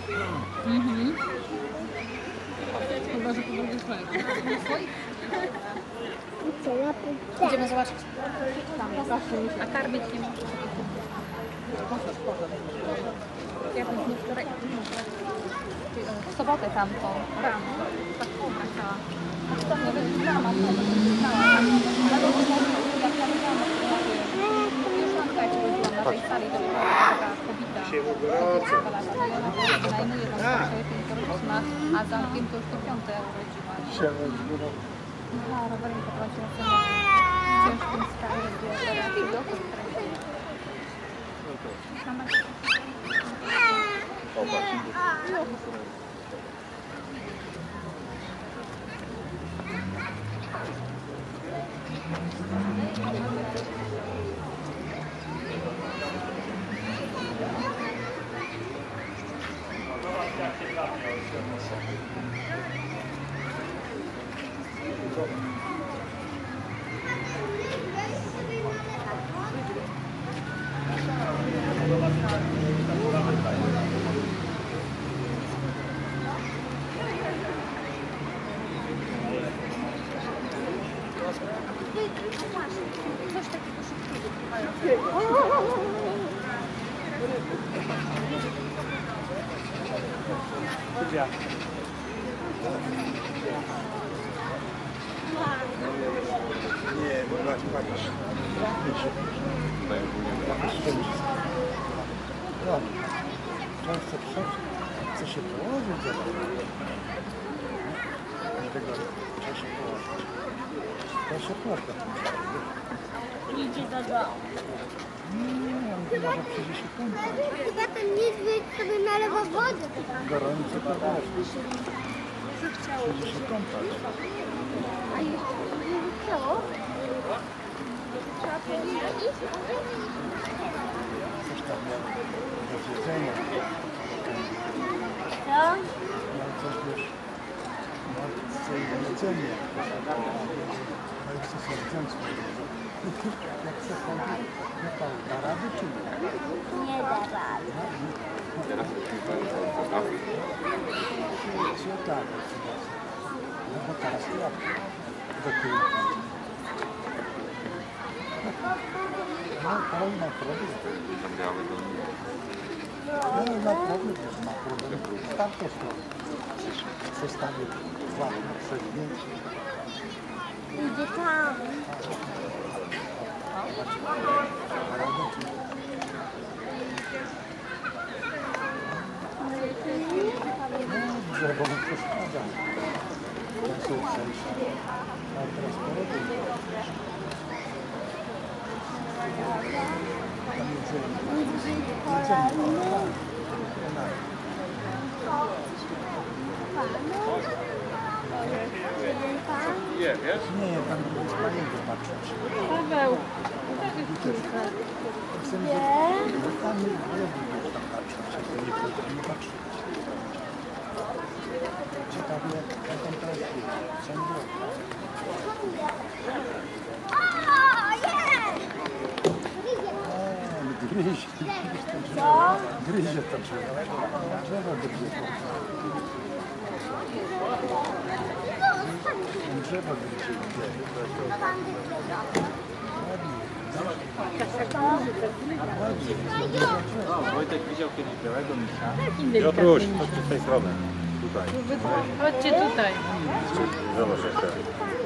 Chyba, że po drugiej stronie. Idziemy zobaczyć. Tam, pokażcie mi się. A karmić nie można. Ja bym nie wczoraj. W sobotę tamtą. Tam. Tak pomyślała. A to nie wyglądała. Ale to już jak ja wyglądam, już mam tutaj, jak byłam na tej sali, to była taka kobieta. Ona wynajmuje tą starszą piękną, a zamkiem to już to 5 urodziła. Aha, rower mi poprowadził na ciężkim stanie, gdzie taki doktor, coś takiego szybkiego trwającego. Nie, bo patrz. Chce się położyć, nie tego, trzeba się położyć. To się płaka. Idzie do domu. Nie, może przyjdzie się kąpać. Chyba ten niedźwiedź sobie nalewa wodę. Gorąco to wiesz. Przyjdzie się kąpać. A jeszcze nie chciało? Trzeba powiedzieć. Coś tam miał do jedzenia. Co? Miał coś, wiesz, miał coś do jedzenia. No i chce sobie wziąć swoje jedzenie. Jak chce chodzić, no to da rady czy nie? Nie da rady. Co tak, no bo teraz klapka do tyłu. No, to ma problem. No, ma problem, wiesz, ma problem. Tamte strony. Przestawię ładne przegnięcie. Idzie tam. Drzewo mu przeszkadza. To są sensie. A teraz porobię. Nie, wiesz? Nie, tam jest panienkę patrzeć. Paweł, Chcę mi że tam jest głębiej tam patrzeć. Nie potrafię patrzeć. Ciekawie, jak on teraz jest. Ciągle. Gryzie. Co? Gryzie to drzewo. Drzewo gryzie. Drzewo gryzie. Wojtek widział kiedyś białego misia. delikatny. chodź z tej strony. Tutaj. Chodźcie tutaj. Zobacz jeszcze.